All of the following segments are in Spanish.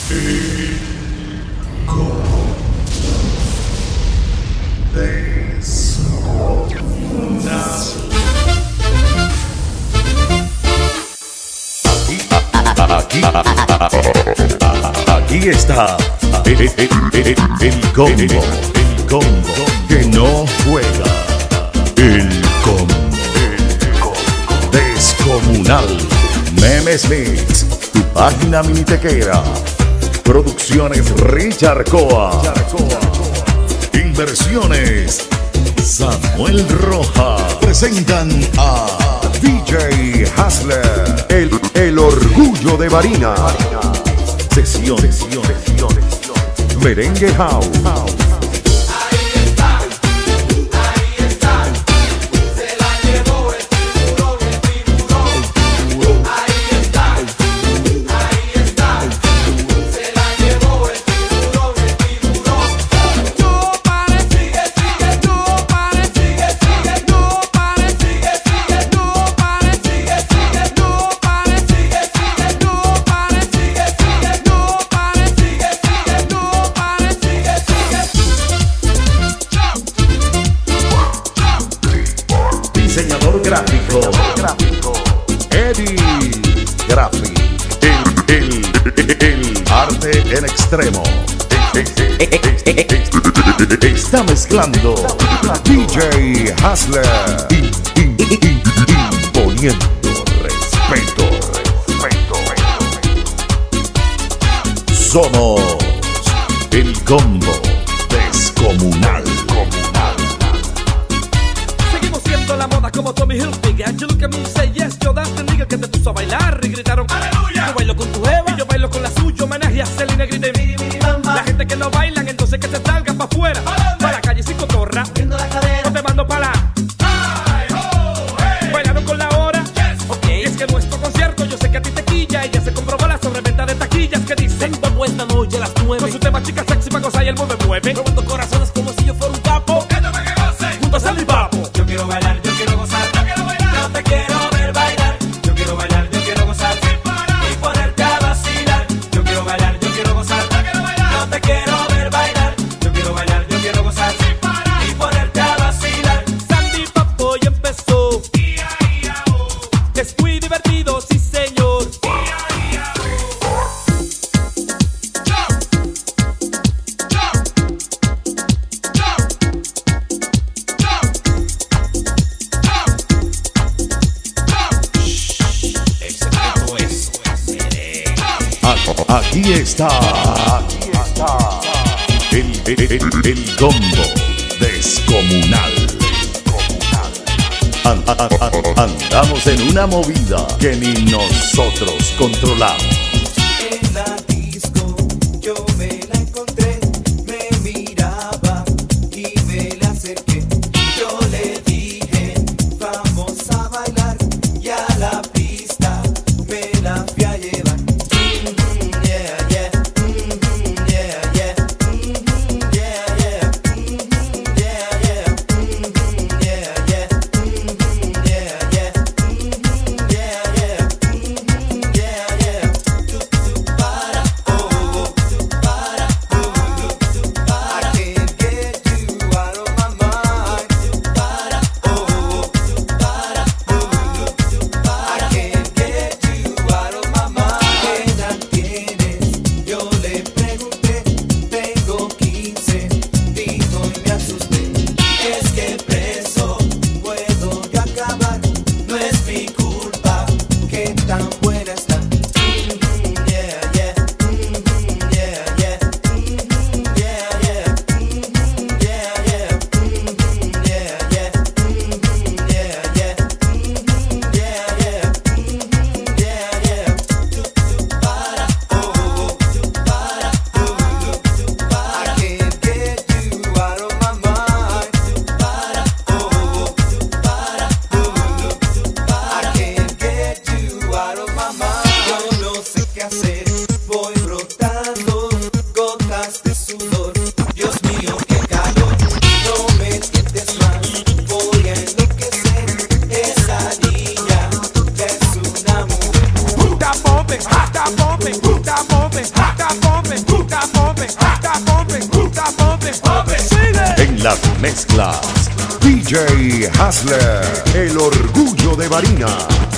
El Combo Descomunal. Aquí está el combo que no juega. El combo descomunal. Memes Mix, tu página minitequera. Producciones Richard Coa. Inversiones Samuel Rojas. Presentan a DJ Hassler, el orgullo de Barinas. Sesión. Merengue House. Diseñador gráfico Eddie Graphic. El arte en extremo. Está mezclando DJ Hassler. Imponiendo respeto. Somos el combo descomunal. La moda como Tommy Hilfiger. You look at me, say yes, yo that's the nigga que te puso a bailar y gritaron ¡Aleluya! Yo bailo con tu jeva y yo bailo con la suya. Homenaje a Selena, grité la gente que no bailan, entonces que se salgan pa' afuera, pa' la calle sin cotorra, no te mando pa' la bailaron con la hora, okay. Es que nuestro concierto, yo sé que a ti te quilla. Y ya se comprobó la sobreventa de taquillas que dicen vamos esta noche a las 9. Con su tema chica sexy pa' gozar y el mueve. Robando corazones como si yo fuera un capo. Juntos al papo. Yo quiero bailar, yo quiero gozar, yo quiero bailar. No te quiero ver bailar. Yo quiero bailar, yo quiero gozar sin parar y ponerte a vacilar. Yo quiero bailar, yo quiero gozar, yo quiero bailar. No te quiero ver bailar. Yo quiero bailar, yo quiero gozar sin parar y ponerte a vacilar. Sandy Papo y empezó. Es muy divertido, sí señor. Aquí está el combo descomunal. Andamos en una movida que ni nosotros controlamos. En la disco yo me la encontré, me miraba y me la acerqué. Yo le dije, vamos a bailar, y a la pista me la fui a llevar. En las mezclas, DJ Hassler, el orgullo de Barinas.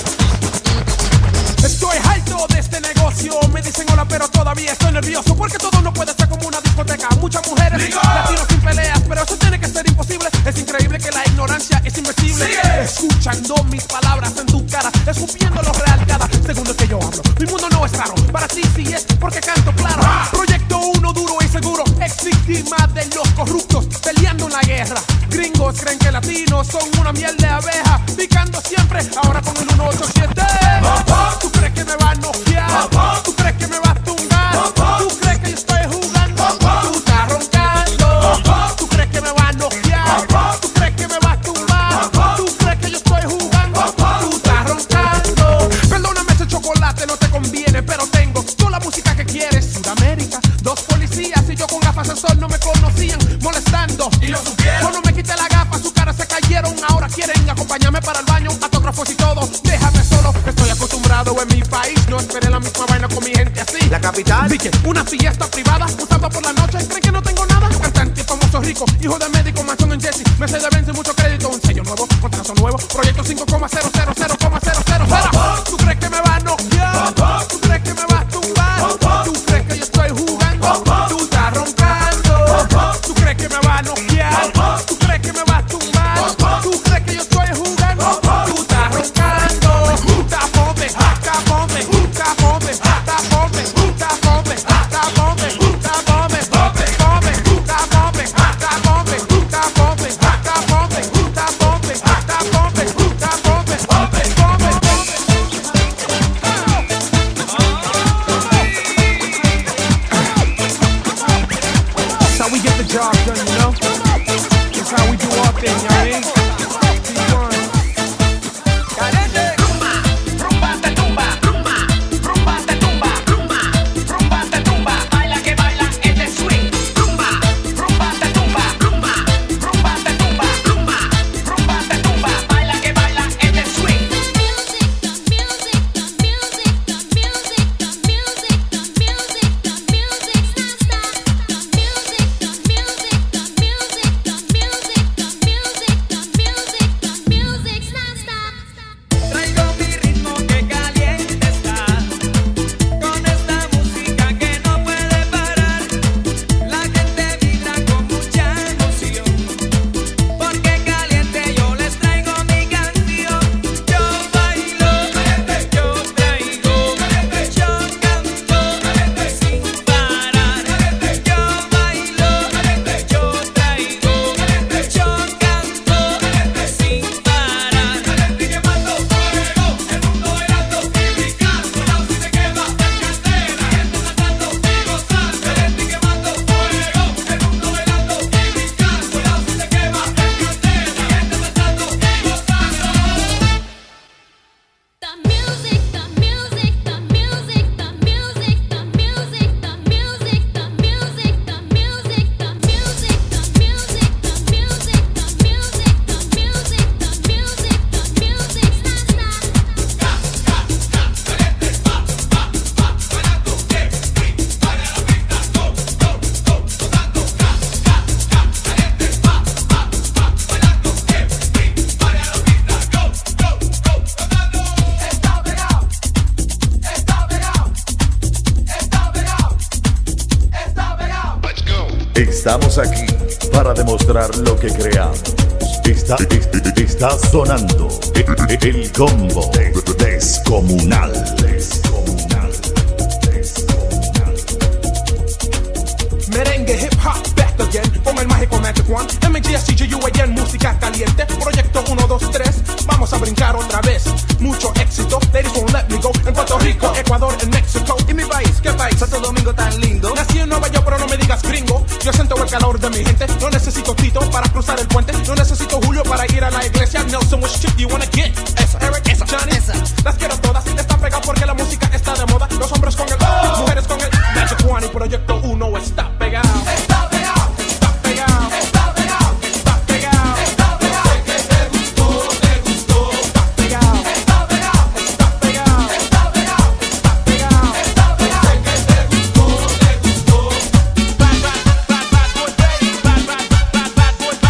Estoy harto de este negocio. Me dicen hola, pero todavía estoy nervioso, porque todo no puede ser como una discoteca. Muchas mujeres, latinos sin peleas, pero eso tiene que ser imposible. Es increíble que la ignorancia es invencible. Escuchando mis palabras en tu cara, escupiendo lo real cada segundo que yo hablo. Mi mundo no es raro, para ti sí es, porque canto claro. Proyecto 1 duro y seguro, ex víctima de los corruptos, peleando en la guerra. Gringos creen que latinos son una miel de abeja, picando siempre, ahora con el 187. ¿Tú crees que me va a noquear? ¿Tú crees que me va a tumbar? ¿Tú crees que yo estoy jugando? Tú estás roncando. ¿Tú crees que me va a noquear? ¿Tú crees que me va a tumbar? ¿Tú crees que yo estoy jugando? Tú estás roncando. Perdóname, ese chocolate no te conviene, pero tengo toda la música que quieres. Sudamérica, 2 policías y yo con gafas de sol no me conocían, molestando. Y lo supieron. Cuando me quité la gafa, su cara se cayeron. Ahora quieren acompañarme para el baño, autógrafos y todo. Déjame solo, estoy acostumbrado en mi país. No esperé la misma vaina con mi gente así. La capital. Dije, una fiesta privada, usando por la noche. ¿Creen que no tengo nada? Cantante famoso rico, hijo de médico, mansión en Jesse. Me de vence mucho crédito, un sello nuevo, contrato nuevo. Proyecto 5,000,000,000. ¿Tú crees que me va a noquear? ¿Tú crees que me va a tumbar? ¿Tú crees que yo estoy jugando? Tú estás roncando. ¿Tú crees que me va a noquear? ¿Tú crees que me va a tumbar? ¿Tú crees que yo estoy jugando? Tú estás roncando. Estamos aquí para demostrar lo que creamos. Está sonando el combo descomunal. Merengue, hip hop, back again. Con el mágico Magic One. MGSCGUAN, música caliente. Proyecto 1, 2, 3. Vamos a brincar otra vez. Mucho éxito. Ladies won't let me go. En Puerto Rico, Ecuador, en México. ¿Y mi país? ¿Qué país? Santo Domingo tan lindo. Nací en Nueva York, pero no me digas gringo. Yo siento el calor de mi gente. No necesito Tito para cruzar el puente. No necesito Julio para ir a la iglesia. Nelson, which chick you wanna get? Esa, Eric, esa, Johnny, esa. Las quiero todas. Está pegado porque la música está de moda. Los hombres con el las mujeres con el Magic One. Y Proyecto 1 está pegado. Está pegado. Está pegado. Está pegado. Está pegado. Está pegado. Sé que te gustó, te gustó. Está pegado. Está pegado. Está pegado. Está pegado. Está pegado. Está pegado. Sé que te gustó, te gustó. Bad boy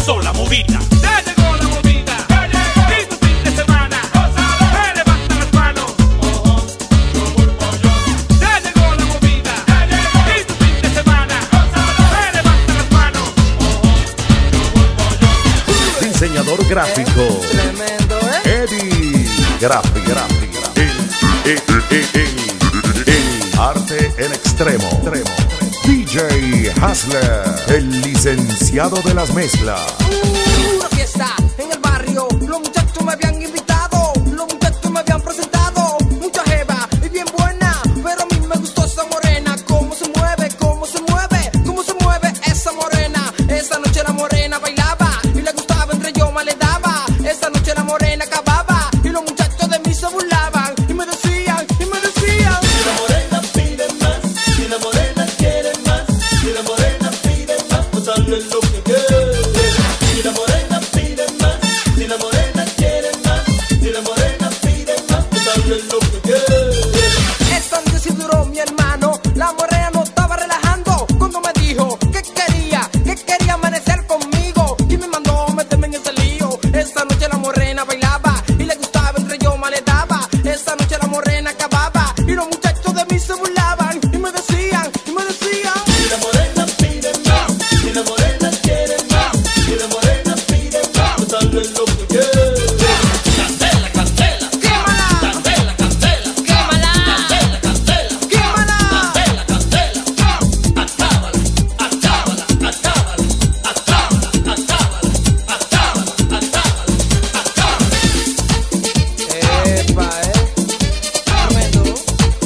empezó la movida. Ya llegó la movida. Y tu fin de semana. Se levantan las manos. Ya llegó la movida. Y tu fin de semana. Se levantan las manos. Diseñador gráfico Eddie Gráfico. El arte en extremo. DJ Hustler, el licenciado de las mezclas. Una fiesta en el barrio, los muchachos me habían invitado, los muchachos me habían presentado, mucha jeva y bien buena, pero a mí me gustó esa morena, cómo se mueve esa morena. Esa noche la morena bailaba y le gustaba, entre yo más le daba. Esa noche la morena acababa y los muchachos de mí se burlaban y me decían, Si la morena pide más, si la morena quiere más, si la morena pide más, pues dale lo que quiere. Si la morena pide más, si la morena quiere más, si la morena pide más, pues dale lo que quiere. esta noche sí duró mi hermano, la morena no estaba relajando cuando me dijo que quería amanecer conmigo y me mandó meterme en ese lío. Esta noche la morena bailaba y le gustaba, entre yo más le daba. Esta noche la morena acababa y los muchachos de mí se burlaban y me decían, Si la morena pide más, si la morena quiere más, si la morena pide más, pues dale lo que quiere. Candela, candela. quémala, Candela, candela. quémala, Candela, candela. quémala. Candela, candela. Acábala, acábala, acábala, acábala, acábala, acábala, acábala. Epa, tremendo.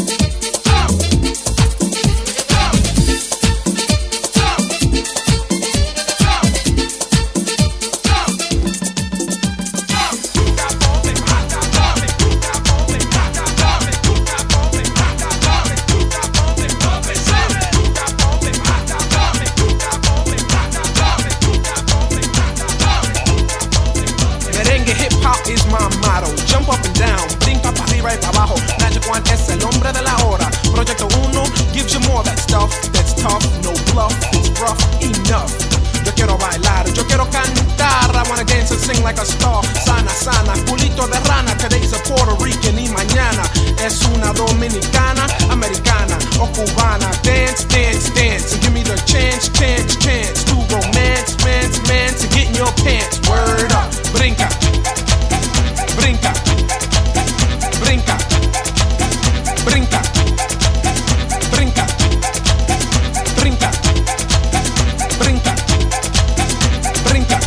Merengue hip hop is my motto. Jump up and down, brinca para arriba y para abajo. Magic One es el hombre de la hora. Proyecto 1 gives you more that stuff that's tough, no bluff, it's rough enough. Yo quiero bailar, yo quiero cantar. I wanna dance and sing like a star. Sana, sana, culito de rana. Today's a Puerto Rican y mañana es una dominicana, americana o cubana. Dance, dance, dance, and give me the chance, chance, chance to romance, mance, and get in your pants. Word up, brinca, brinca, brinca, brinca, brinca, brinca, brinca, brinca.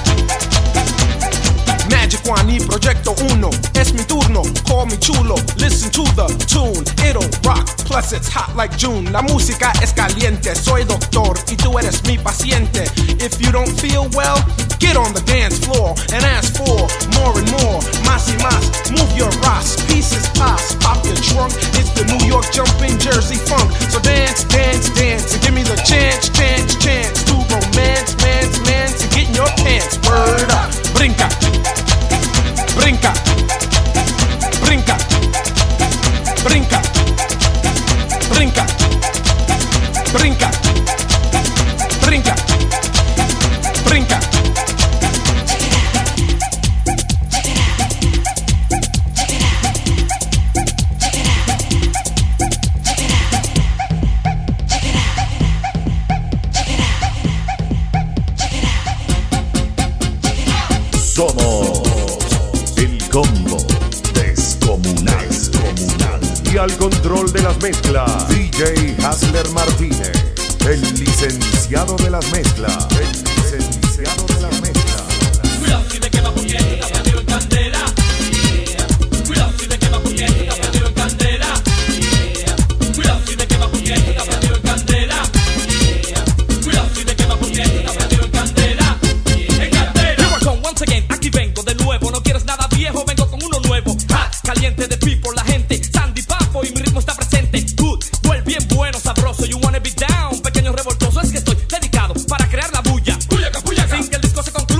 Magic One y Proyecto 1, es mi turno, call me chulo. Listen to the tune, it'll rock, plus it's hot like June. La música es caliente, soy doctor y tú eres mi paciente. If you don't feel well, get on the dance floor and ask for more and more, más y más. Move your ass, pieces pass, pop your trunk. It's the New York jumping Jersey funk. So dance, dance, dance, and give me the chance, chance, chance to romance, mance, and get in your pants. Word up, brinca, brinca, brinca, brinca, brinca, brinca, brinca, brinca. Somos el combo descomunal. Y al control de las mezclas, DJ Hustler Martínez, el licenciado de las mezclas. Cuidado si te quema puñeta, prendido en candela. Cuidado si te quema puñeta, prendido en candela. Cuidado si te quema puñeta, prendido en candela. Cuidado si te quema puñeta, prendido en candela. En candela. Here I come once again, aquí vengo de nuevo. No quieres nada viejo, vengo con uno nuevo. Hot, caliente de people, la gente. Sandy Papo y mi ritmo está presente. Good, well, bien bueno, sabroso. You wanna be down, pequeño revoltoso. Es que estoy dedicado para crear la bulla. Sin que el disco se concluya.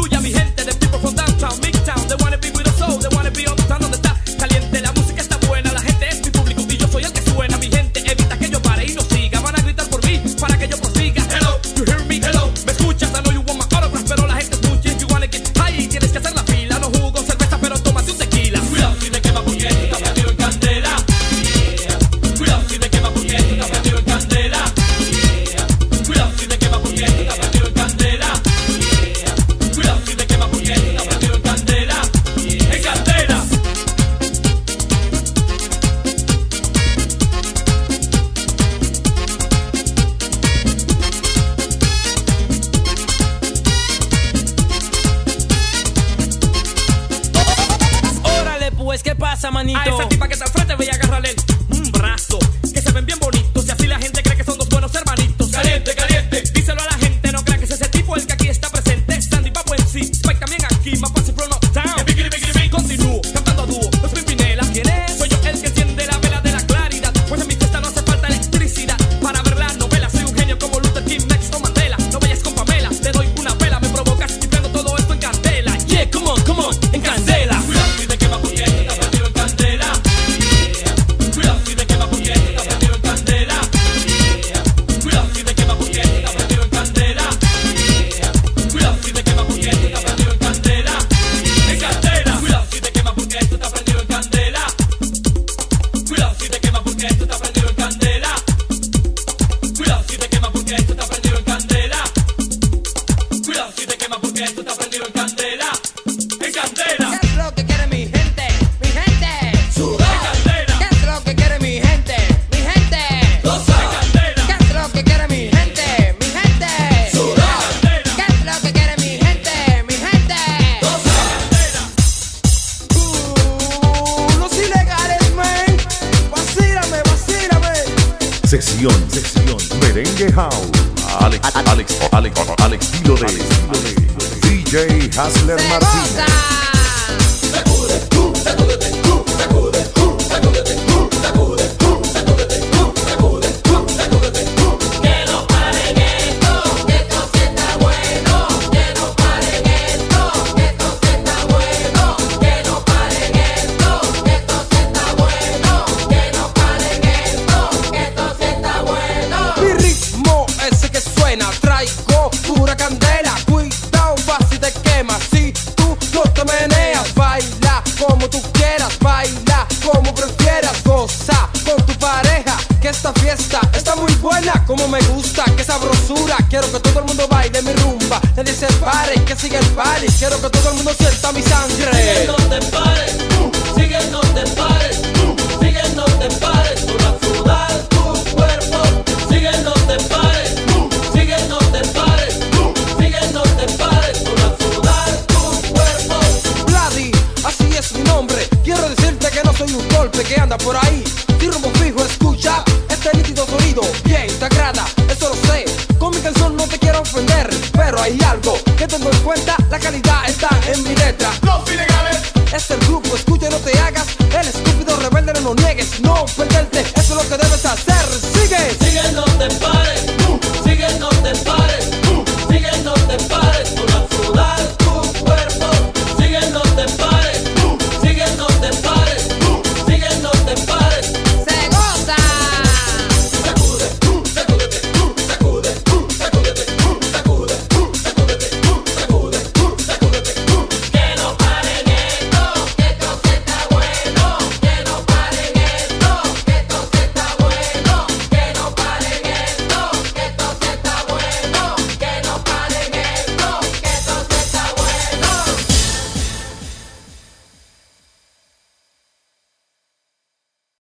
pasa, manito? A esa tipa que está al frente voy a agarrarle un brazo, que se ven bien bonitos y así la gente cree que son dos buenos hermanitos. Caliente, caliente, díselo a la gente, no crea que es ese tipo el que aquí está presente. Sandy Papo en sí, Spike también aquí, más fácil from Town. Continúo cantando a dúo, pues Pimpinela, ¿quién es? Soy yo el que enciende la vela de la claridad, pues en mi fiesta no hace falta electricidad para ver la novela. Soy un genio como Luther King, Max o Mandela. No vayas con Pamela, te doy una vela, me provocas y prendo todo esto en candela. Yeah, come on, en candela. Cuidado si te quema porque esto está prendido en candela. Cuidado si te quema porque esto está prendido en candela. Cuidado si te quema porque esto está prendido en candela. Cuidado si te quema porque esto está prendido en candela. En candela. Cuidado si te quema porque esto está prendido en candela. Cuidado si te quema porque esto está prendido en candela. Cuidado si te quema porque esto está prendido en candela. Cuidado si te quema porque esto está prendido en candela. En candela. ¿Qué es lo que quiere mi gente? Mi gente. Sudar. ¿Qué es lo que quiere mi gente? Mi gente. ¿Qué es lo que quiere mi gente? Mi gente. ¿Qué es lo que quiere mi gente? Mi gente. Los ilegales, man. Vacílame. Sesión Merengue House. Alex estilo de DJ Hasler Se Martínez. goza. Mi ritmo ese que suena, traigo pura candela. Cuidado, fácil te quema si tú no te meneas. Baila como tú quieras, baila como prefieras. Goza con tu pareja, que esta fiesta está muy buena. Como me gusta, qué sabrosura. Quiero que todo el mundo baile mi rumba. Nadie se pare, que siga el party. Quiero que todo el mundo sienta mi sangre. Sigue, no te pares, sigue, no te pares, sigue, no te pares, tú a sudar tu cuerpo. Sigue, no te pares, sigue, no te pares, sigue, no te pares, tú a sudar tu cuerpo. Vladi, así es mi nombre. Quiero decirte que no soy un golpe que anda por ahí. Si rumbo fijo, escucha este nítido sonido. Bien, te agrada, eso lo sé. Con mi canción no te quiero ofender, pero hay algo que tengo en cuenta. La calidad está en mi letra. Los ilegales. Es el grupo, escucha y no te hagas el estúpido rebelde, no lo niegues, no perderte, eso es lo que debes hacer.